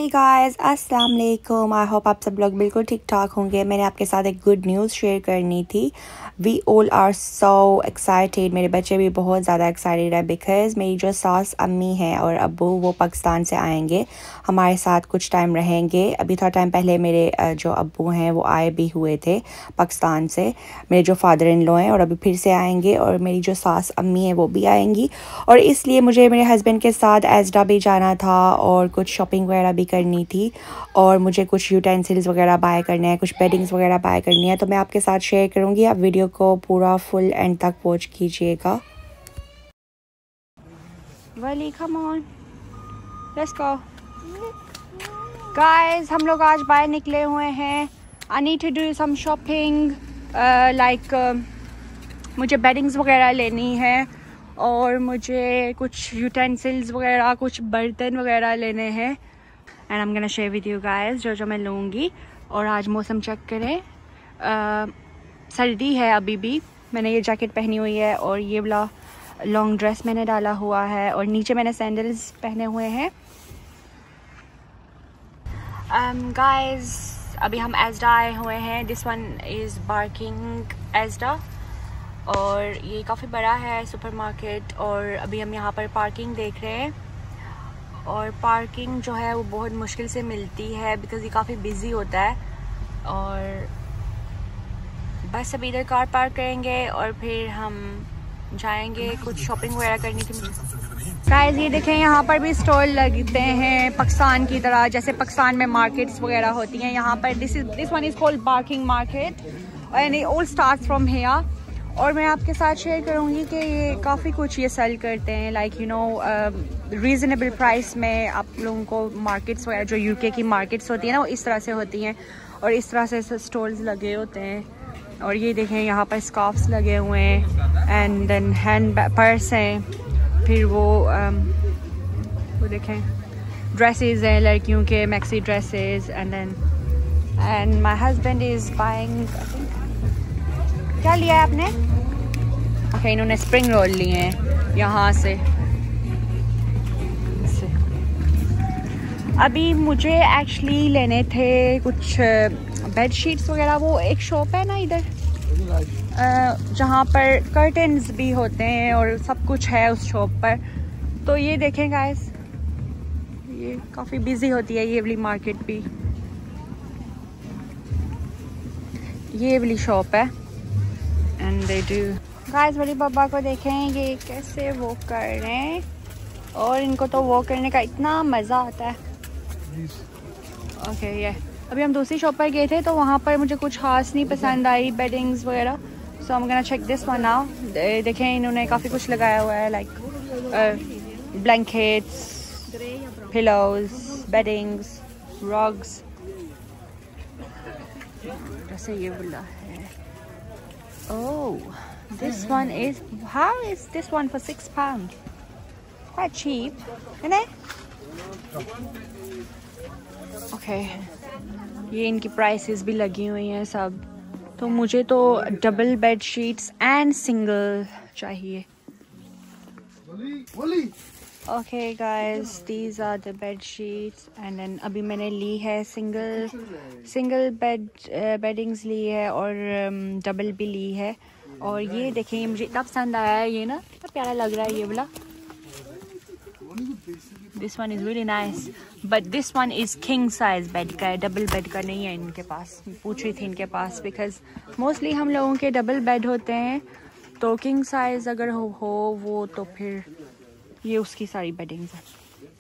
Guys, अस्सलाम वालेकुम। I hope आप सब लोग बिल्कुल ठीक ठाक होंगे। मैंने आपके साथ एक गुड न्यूज़ शेयर करनी थी। We all are so excited. मेरे बच्चे भी बहुत ज़्यादा एक्साइटेड है बिकॉज़ मेरी जो सास अम्मी हैं और अब्बू वो पाकिस्तान से आएंगे, हमारे साथ कुछ टाइम रहेंगे। अभी थोड़ा टाइम पहले मेरे जो अब्बू हैं वो आए भी हुए थे पाकिस्तान से, मेरे जो फादर इन लॉ हैं, और अभी फिर से आएंगे। और मेरी जो सास अम्मी हैं वो भी आएंगी, और इसलिए मुझे मेरे हस्बैंड के साथ एजडा भी जाना था और कुछ शॉपिंग वगैरह भी करनी थी, और मुझे कुछ यूटेंसिल्स वगैरह बाय करने हैं, कुछ बेडिंग्स वगैरह बाय करनी है। तो मैं आपके साथ शेयर करूँगी, आप वीडियो को पूरा फुल एंड तक वॉच कीजिएगा। वली come on, let's go guys. हम लोग आज बाहर निकले हुए हैं। I need to do some shopping, like मुझे बेडिंग्स वगैरह लेनी है, और मुझे कुछ यूटेंसिल्स वगैरह, कुछ बर्तन वगैरह लेने हैं। And I am gonna share with you guys जो मैं लूँगी। और आज मौसम चेक करें, सर्दी है अभी भी। मैंने ये जैकेट पहनी हुई है और ये वाला लॉन्ग ड्रेस मैंने डाला हुआ है, और नीचे मैंने सैंडल्स पहने हुए हैं। गाइस अभी हम एजडा आए हुए हैं। This one is Barking Asda, और ये काफ़ी बड़ा है सुपरमार्केट। और अभी हम यहाँ पर पार्किंग देख रहे हैं, और पार्किंग जो है वो बहुत मुश्किल से मिलती है बिकॉज़ ये काफ़ी बिजी होता है। और बस अभी इधर कार पार्क करेंगे और फिर हम जाएंगे, कुछ शॉपिंग वगैरह करनी थी मुझे। गाइस ये देखें, यहाँ पर भी स्टॉल लगते हैं पाकिस्तान की तरह, जैसे पाकिस्तान में मार्केट्स वगैरह होती हैं। यहाँ पर this one is called Barking market, and it all starts from here. और मैं आपके साथ शेयर करूँगी कि ये काफ़ी कुछ ये सेल करते हैं, like you know reasonable price में। आप लोगों को मार्केट्स वगैरह जो यूके की मार्केट्स होती हैं ना, वो इस तरह से होती हैं, और इस तरह से स्टॉल्स लगे होते हैं। और ये देखें, यहाँ पर स्कार्फ्स लगे हुए हैं, एंड देन हैंड पर्स हैं, फिर वो देखें ड्रेसेस हैं लड़कियों के, maxi dresses. And my husband is buying, क्या लिया है आपने? ओके, इन्होंने स्प्रिंग रोल लिए हैं यहाँ से। अभी मुझे एक्चुअली लेने थे कुछ बेड शीट्स वगैरह। वो एक शॉप है ना इधर जहाँ पर कर्टन्स भी होते हैं और सब कुछ है उस शॉप पर। तो ये देखें गाइस, ये काफ़ी बिजी होती है ये वाली मार्केट भी। ये वाली शॉप है, एंड दे डू गाइस। बड़ी पापा को देखें ये कैसे वॉक कर रहे हैं, और इनको तो वॉक करने का इतना मज़ा आता है। ओके ये अभी हम दूसरी शॉप पर गए थे, तो वहाँ पर मुझे कुछ खास नहीं पसंद आई बेडिंग्स वगैरह। So I am gonna check this one now. देखें इन्होंने काफ़ी कुछ लगाया हुआ है, like blankets, pillows, beddings, rugs. जैसे ये बोला है। Oh, this one is, how is this one for £6? Quite cheap, isn't it? Okay, ये इनकी प्राइसेस भी लगी हुई हैं सब। तो मुझे तो double bed sheets and single चाहिए। Okay guys, these are the bed sheets, and then अभी मैंने ली है सिंगल बेडिंग्स ली है, और डबल भी ली है। और ये देखें, मुझे इतना पसंद आया है, ये ना इतना प्यारा लग रहा है ये वाला। This one is really nice, but this one is king size bed का है, डबल बेड का नहीं है इनके पास। पूछ रही थी इनके पास, बिकॉज मोस्टली हम लोगों के डबल बेड होते हैं, तो किंग साइज अगर हो वो, तो फिर ये उसकी सारी बेडिंग्स हैं।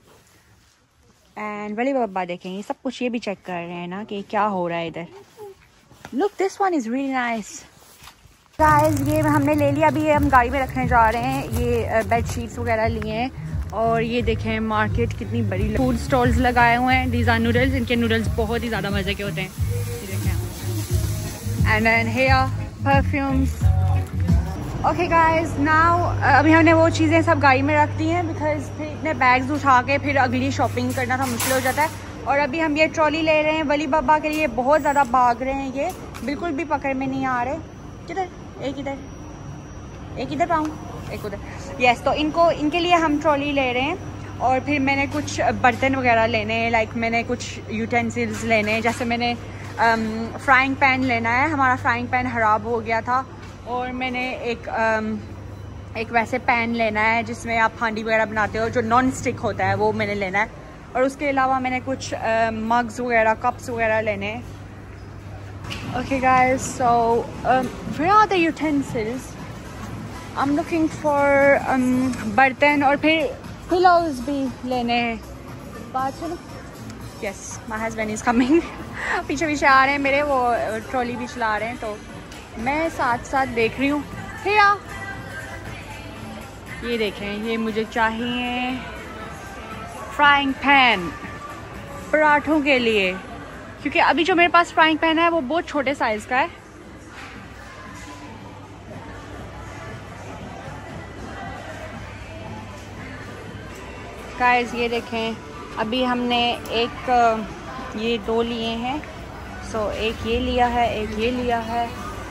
एंड वली बाबा देखें, ये सब कुछ ये भी चेक कर रहे हैं ना कि क्या हो रहा है इधर। Look, this one is really nice guys. ये हमने ले लिया, अभी ये हम गाड़ी में रखने जा रहे हैं। ये बेड शीट्स वगैरह लिए हैं, और ये देखें मार्केट कितनी बड़ी। फूड स्टॉल्स लगाए हुए हैं। दीज आर नूडल्स, इनके नूडल्स बहुत ही ज़्यादा मज़े के होते हैं, ये देखें। And then hair perfumes. Okay guys, now अभी हमने वो चीज़ें सब गाड़ी में रख दी हैं, बिकॉज फिर इतने बैग्स उठा के फिर अगली शॉपिंग करना था मुश्किल हो जाता है। और अभी हम ये ट्रॉली ले रहे हैं वली बाबा के लिए। बहुत ज़्यादा भाग रहे हैं, ये बिल्कुल भी पकड़ में नहीं आ रहे। किधर, एक इधर पाऊँ, एक उधर। यस, तो इनके लिए हम ट्रॉली ले रहे हैं। और फिर मैंने कुछ बर्तन वगैरह लेने हैं, लाइक मैंने कुछ यूटेंसिल्स लेने हैं, जैसे मैंने फ्राइंग पैन लेना है, हमारा फ्राइंग पैन ख़राब हो गया था। और मैंने एक वैसे पैन लेना है जिसमें आप हांडी वगैरह बनाते हो, जो नॉन स्टिक होता है, वो मैंने लेना है। और उसके अलावा मैंने कुछ मग्स वगैरह, कप्स वगैरह लेने हैं। Okay guys, so where are the utensils? I am looking for बर्तन, और फिर पिलोज भी लेने हैं। बात सुनो, yes my husband is coming. पीछे पीछे आ रहे हैं मेरे, वो ट्रॉली भी चला रहे हैं, तो मैं साथ साथ देख रही हूँ। हिया, ये देखें, ये मुझे चाहिए फ्राइंग पैन पराठों के लिए, क्योंकि अभी जो मेरे पास फ्राइंग पैन है वो बहुत छोटे साइज़ का है। गाइस ये देखें, अभी हमने ये 2 लिए हैं। सो एक ये लिया है, एक ये लिया है,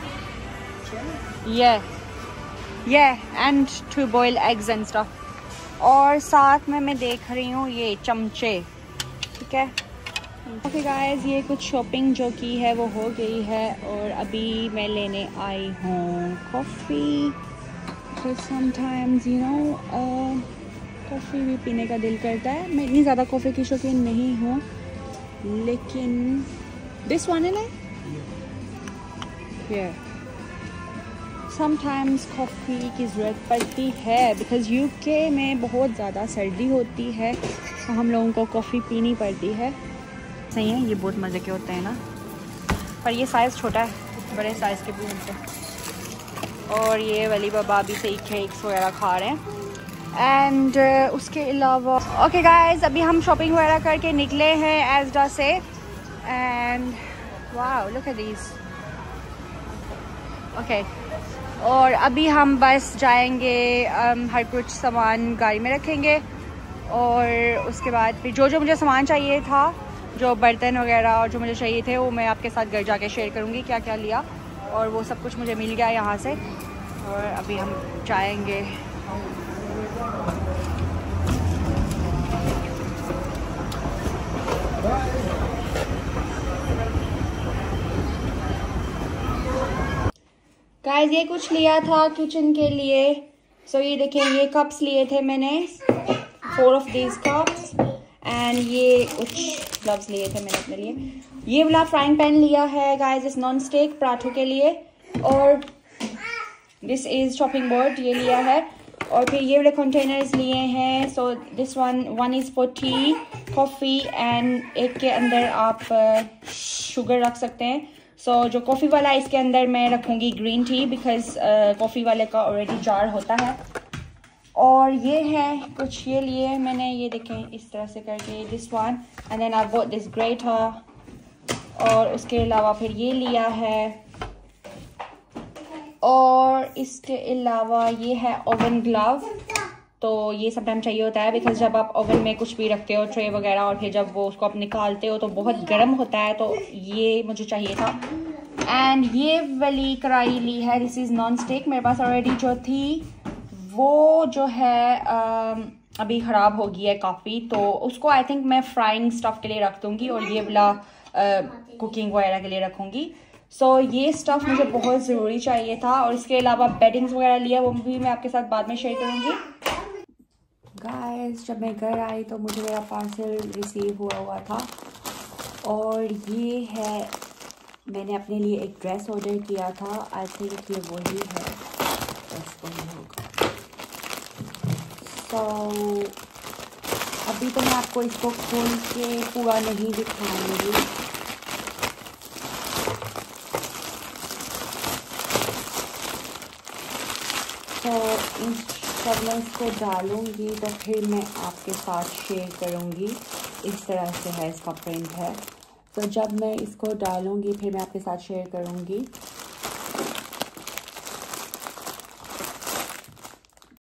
ये and 2 boil eggs and stuff. और साथ में मैं देख रही हूँ ये चमचे, ठीक है। ओके गाइस, ये कुछ शॉपिंग जो की है वो हो गई है, और अभी मैं लेने आई हूँ coffee. Sometimes you know coffee भी पीने का दिल करता है। मैं इतनी ज़्यादा कॉफ़ी की शौकीन नहीं हूँ, लेकिन दिस वन है समटाइम्स कॉफ़ी की ज़रूरत पड़ती है, बिकॉज़ यूके में बहुत ज़्यादा सर्दी होती है, तो हम लोगों को कॉफ़ी पीनी पड़ती है। सही है, ये बहुत मज़े के होते हैं ना, पर ये साइज़ छोटा है, बड़े साइज़ के भी होते हैं। और ये वली बाबा भी सही केक्स वगैरह खा रहे हैं। एंड उसके अलावा ओके गाइस, अभी हम शॉपिंग वगैरह करके निकले हैं एज़डा से, and wow look at these. Okay, और अभी हम बस जाएंगे, हर कुछ सामान गाड़ी में रखेंगे, और उसके बाद फिर जो मुझे सामान चाहिए था, जो बर्तन वगैरह और जो मुझे चाहिए थे, वो मैं आपके साथ घर जाके शेयर करूँगी क्या क्या लिया। और वो सब कुछ मुझे मिल गया यहाँ से, और अभी हम जाएंगे। गाइस ये कुछ लिया था किचन के लिए। सो ये देखें, ये कप्स लिए थे मैंने, 4 ऑफ दीज कप्स, एंड ये कुछ ग्लव्स लिए थे मैंने अपने लिए। ये वाला फ्राइंग पैन लिया है गाइस, इस नॉन स्टिक पराठों के लिए। और दिस इज चॉपिंग बोर्ड, ये लिया है। और फिर ये वाले कंटेनर्स लिए हैं। So this one is for tea, coffee, and एक के अंदर आप शुगर रख सकते हैं। सो जो कॉफ़ी वाला है, इसके अंदर मैं रखूँगी ग्रीन टी, बिकॉज़ कॉफ़ी वाले का ऑलरेडी जार होता है। और ये है कुछ, ये लिए मैंने, ये देखें इस तरह से करके, this one, and then I got this grater. और उसके अलावा फिर ये लिया है, और इसके अलावा ये है ओवन ग्लव। तो ये सब टाइम चाहिए होता है, बिकॉज जब आप ओवन में कुछ भी रखते हो, ट्रे वगैरह, और फिर जब वो उसको आप निकालते हो तो बहुत गर्म होता है, तो ये मुझे चाहिए था। एंड ये वाली कढ़ाई ली है, दिस इज़ नॉन स्टिक। मेरे पास ऑलरेडी जो थी वो जो है अभी ख़राब हो गई है काफ़ी, तो उसको आई थिंक मैं फ्राइंग स्टफ के लिए रख दूँगी, और ये वाला कुकिंग वगैरह के लिए रखूँगी। सो ये स्टफ़ मुझे बहुत ज़रूरी चाहिए था। और इसके अलावा बेडिंग्स वगैरह लिया, वो भी मैं आपके साथ बाद में शेयर करूँगी। गाइस जब मैं घर आई तो मुझे मेरा पार्सल रिसीव हुआ था, और ये है, मैंने अपने लिए एक ड्रेस ऑर्डर किया था। आई थिंक ये वही है, बस वही होगा। तो अभी तो मैं आपको इसको खोल के पूरा नहीं दिखाऊंगी। तो जब मैं इसको डालूंगी तो फिर मैं आपके साथ शेयर करूंगी। इस तरह से है, इसका प्रिंट है। तो जब मैं इसको डालूंगी फिर मैं आपके साथ शेयर करूंगी।